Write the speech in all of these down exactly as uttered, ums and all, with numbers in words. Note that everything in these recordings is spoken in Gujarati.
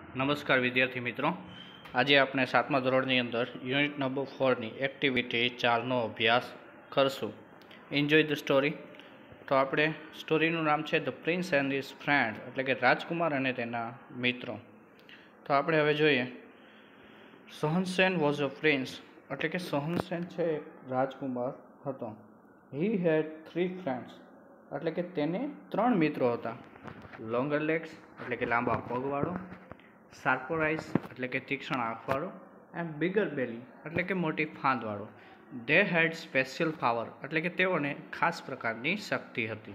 નમસ્કાર વિદ્યાર્થી મિત્રો, આજે આપણે સાતમા ધોરણની અંદર યુનિટ નંબર ફોરની એક્ટિવિટી ચારનો અભ્યાસ કરશું. Enjoy the story. તો આપણે સ્ટોરીનું નામ છે the prince and his friend, એટલે કે રાજકુમાર અને તેના મિત્રો. તો આપણે હવે જોઈએ. સોહનસેન વોઝ અ પ્રિન્સ, એટલે કે સોહનસેન છે એક રાજકુમાર હતો. હી હેડ થ્રી ફ્રેન્ડ્સ, એટલે કે તેને ત્રણ મિત્રો હતા. લોંગર લેગ્સ, એટલે કે લાંબા પગવાળો. શાર્પર આઈસ, એટલે કે તીક્ષ્ણ આંખવાળો. એન્ડ બિગર બેલી, એટલે કે મોટી ફાંદવાળો. ધે હેડ સ્પેશિયલ પાવર, એટલે કે તેઓને ખાસ પ્રકારની શક્તિ હતી.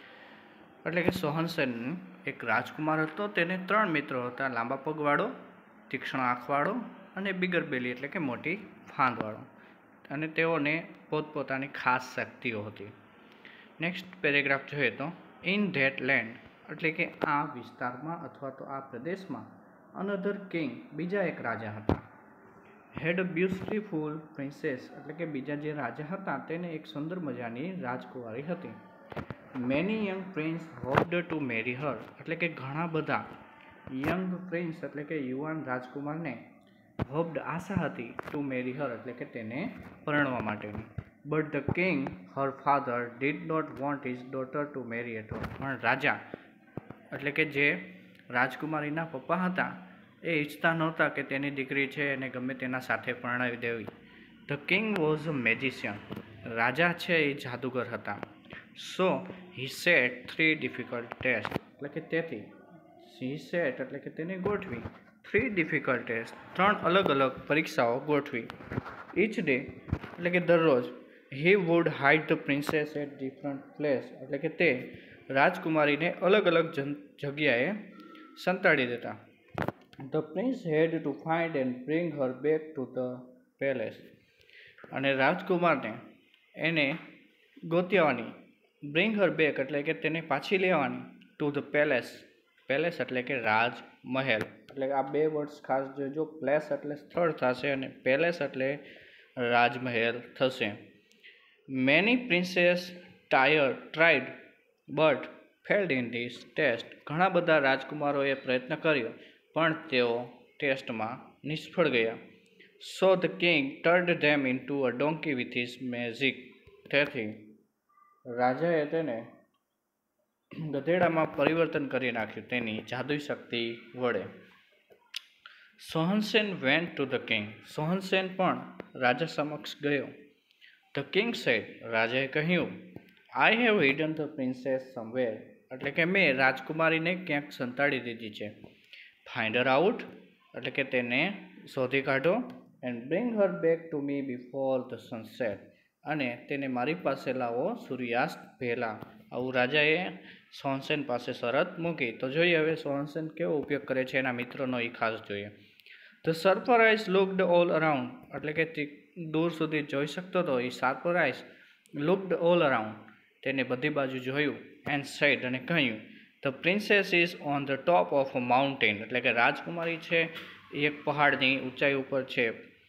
એટલે કે સોહનસેન એક રાજકુમાર હતો. તેને ત્રણ મિત્રો હતા: લાંબા પગવાળો, તીક્ષ્ણ આંખવાળો અને બિગર બેલી, એટલે કે મોટી ફાંદવાળો. અને તેઓને પોતપોતાની ખાસ શક્તિઓ હતી. નેક્સ્ટ પેરેગ્રાફ જોઈએ તો, ઇન ધેટ લેન્ડ, એટલે કે આ વિસ્તારમાં અથવા તો આ પ્રદેશમાં, અનધર કિંગ, બીજા એક રાજા હતા. હેડ અ બ્યુટીફુલ પ્રિન્સેસ, એટલે કે બીજા જે રાજા હતા તેને એક સુંદર મજાની રાજકુમારી હતી. Many young prince hoped to marry her, એટલે કે ઘણા બધા યંગ પ્રિન્સ, એટલે કે યુવાન રાજકુમારને હોપ્ડ, આશા હતી, ટુ મેરી હર, એટલે કે તેને પરણવા માટેની. But the king her father did not want his daughter to marry at all, પણ રાજા, એટલે કે જે રાજકુમારીના પપ્પા હતા એ ઈચ્છતા નહોતા કે તેની દીકરી છે એને ગમે તેના સાથે પરણાવી દેવી. The king was a magician, રાજા છે એ જાદુગર હતા. So he set three difficult test, એટલે કે તેથી હી સેટ, એટલે કે તેને ગોઠવી, થ્રી ડિફિકલ્ટ ટેસ્ટ, ત્રણ અલગ અલગ પરીક્ષાઓ ગોઠવી. ઇચ ડે, એટલે કે દરરોજ, he would hide the princess at different place, એટલે કે તે રાજકુમારીને અલગ અલગ જગ્યાએ સંતાડી દેતા. The prince had to find and bring her back to the palace, અને રાજકુમારને એને ગોત્યાવાની, બ્રિંગ હર બેક, એટલે કે તેને પાછી લેવાની, ટુ ધ પેલેસ, પેલેસ એટલે કે રાજમહેલ. એટલે આ બે વર્ડ્સ ખાસ જોજો. પ્લેસ એટલે સ્થળ થશે અને પેલેસ એટલે રાજમહેલ થશે. Many princes tire tried but failed in this test, ઘણા બધા રાજકુમારોએ પ્રયત્ન કર્યો પણ તેઓ ટેસ્ટમાં નિષ્ફળ ગયા. So the king turned them into a donkey with his magic, તેથી રાજાએ તેને ગધેડામાં પરિવર્તન કરી નાખ્યું તેની જાદુઈ શક્તિ વડે. Sohansen went to the king, Sohansen પણ રાજા સમક્ષ ગયો. ધ કિંગ સેડ, રાજાએ કહ્યું, I have hidden the princess somewhere, એટલે કે મેં રાજકુમારીને ક્યાંક સંતાડી દીધી છે. ફાઇન્ડ હર આઉટ, એટલે કે તેને શોધી કાઢો. And bring her back to me before the sunset, અને તેને મારી પાસે લાવો સૂર્યાસ્ત પહેલાં. આવું રાજાએ સોહનસેન પાસે શરત મૂકી. તો જોઈએ હવે સોહનસેન કેવો ઉપયોગ કરે છે એના મિત્રોનો, એ ખાસ જોઈએ. The Sharper Eyes looked all around, એટલે કે દૂર સુધી જોઈ શકતો હતો એ Sharper Eyes looked all around, તેને બધી બાજુ જોયું. એન્ડ સેડ, અને કહ્યું, the princess is on the top of a mountain, એટલે કે રાજકુમારી છે એ એક પહાડની ઊંચાઈ ઉપર છે.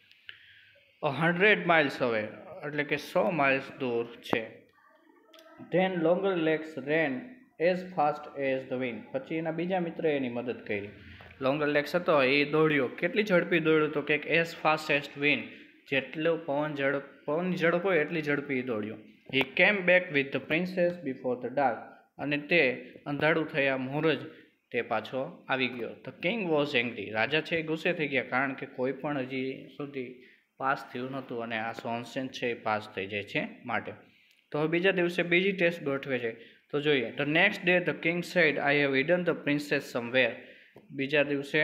અ હંડ્રેડ માઇલ્સ અવે, એટલે કે સો માઇલ્સ દૂર છે. Then Longer Legs ran as fast as the wind, પછી એના બીજા મિત્રએ એની મદદ કરી. લોંગર લેગ્સ હતો એ દોડ્યો. કેટલી ઝડપી દોડ્યો તો કે એઝ ફાસ્ટ એઝ વિન્ડ, જેટલો પવન ઝડપ પવનની ઝડપ હોય એટલી ઝડપી દોડ્યો. He came back with the princess before the dark, અને તે અંધારું થયા મોરજ તે પાછો આવી ગયો. ધ કિંગ વોઝ એંગ્રી, રાજા છે એ ગુસ્સે થઈ ગયા, કારણ કે કોઈ પણ હજી સુધી પાસ થયું નહોતું અને આ સોહનસેન છે એ પાસ થઈ જાય છે માટે. તો હવે બીજા દિવસે બીજી ટેસ્ટ ગોઠવે છે. તો જોઈએ. The next day the king said, I have hidden the princess somewhere, બીજા દિવસે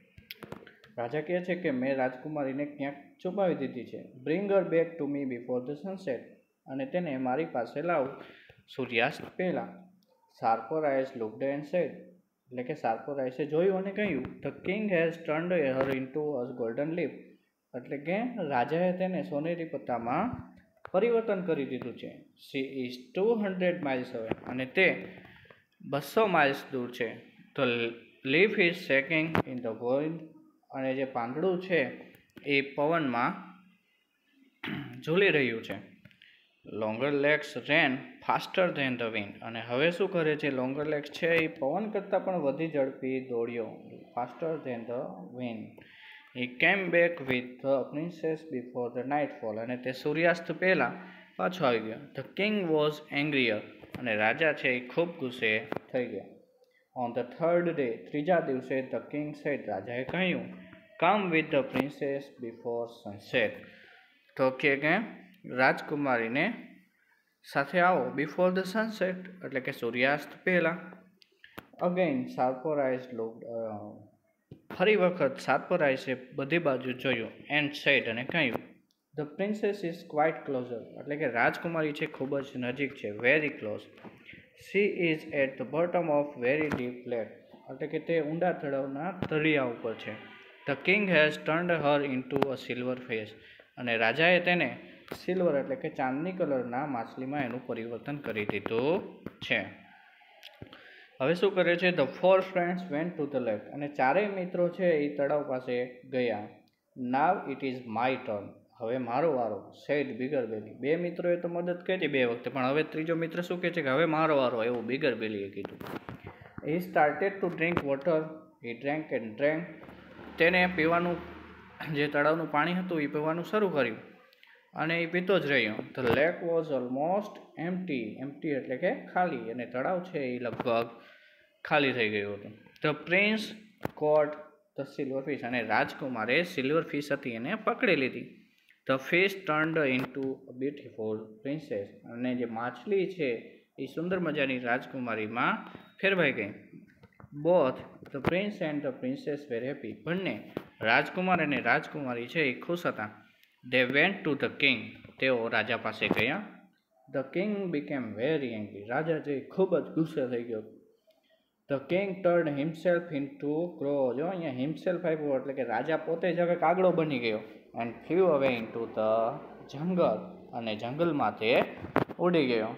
રાજા કહે છે કે મેં રાજકુમારીને ક્યાંક છુપાવી દીધી છે. Bring her back to me before the sunset, અને તેને મારી પાસે લાવ સૂર્યાસ્ત પહેલાં. Sharper Eyes looked and said, એટલે કે શાર્પર આઈસે જોયું અને કહ્યું, the king has turned her into a golden leaf, એટલે કે રાજાએ તેને સોનેરી પત્તામાં પરિવર્તન કરી દીધું છે. She is two hundred miles away, અને તે બસો માઇલ્સ દૂર છે. The leaf is shaking in the wind, અને જે પાંદડું છે એ પવનમાં ઝૂલી રહ્યું છે. Longer Legs ran faster than the wind, અને હવે શું કરે છે લોંગર લેગ્સ છે એ પવન કરતાં પણ વધી ઝડપી દોડ્યો. faster than the wind. He came back with the princess before the nightfall. અને તે સૂર્યાસ્ત પહેલાં પાછો આવી ગયો. The king was angrier. અને રાજા છે એ ખૂબ ગુસ્સે થઈ ગયા. On the third day, ત્રીજા દિવસે the king said, રાજાએ કહ્યું, come with the princess before sunset. તો કે કે રાજકુમારીને સાથે આવો before the sunset એટલે કે સૂર્યાસ્ત પહેલા. Again, Sharper eyes looked around. ફરી વખત Sharper eyes એ બધી બાજુ જોયું and said અને કહ્યું, the princess is quite closer એટલે કે રાજકુમારી છે ખૂબ જ નજીક છે, very close. She is at the bottom of very deep lake એટલે કે તે ઊંડા તળાવના તળિયા ઉપર છે. The king has turned her into a silver fish અને રાજાએ તેને સિલ્વર એટલે કે ચાંદની કલરના માછલીમાં એનું પરિવર્તન કરી દીધું છે. હવે શું કરે છે? The four friends went to the lake અને ચારેય મિત્રો છે એ તળાવ પાસે ગયા. Now it is my turn. હવે મારો વારો, said bigger belly. બે મિત્રોએ તો મદદ કરી બે વખતે, પણ હવે ત્રીજો મિત્ર શું કહે છે કે હવે મારો વારો, એવું bigger belly એ કીધું. He started to drink water. He drank and drank. તેને પીવાનું જે તળાવનું પાણી હતું એ પીવાનું શરૂ કર્યું અને એ પીતો જ રહ્યો. The lake was almost empty. empty એટલે કે ખાલી, અને તળાવ છે એ લગભગ ખાલી થઈ ગયું હતું. The prince caught the silver fish અને રાજકુમારે સિલ્વર ફિશ હતી એને પકડી લીધી. The fish turned into a beautiful princess અને જે માછલી છે એ સુંદર મજાની રાજકુમારીમાં ફેરવાઈ ગઈ. Both the prince and the princess were happy. બંને રાજકુમાર અને રાજકુમારી છે એ ખુશ હતા. They went to the king. તેઓ રાજા પાસે ગયા. The king became very angry. રાજા જે ખૂબ જ ગુસ્સે થઈ ગયો. The king turned himself into crow. જો અહીંયા himself આપ્યું એટલે કે રાજા પોતે જ હવે કાગડો બની ગયો. And flew away into the jungle. અને જંગલમાં તે ઉડી ગયો.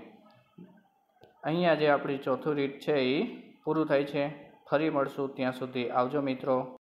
અહીંયા જે આપણી ચોથું રીત છે એ પૂરું થાય છે. ફરી મળશું, ત્યાં સુધી આવજો મિત્રો.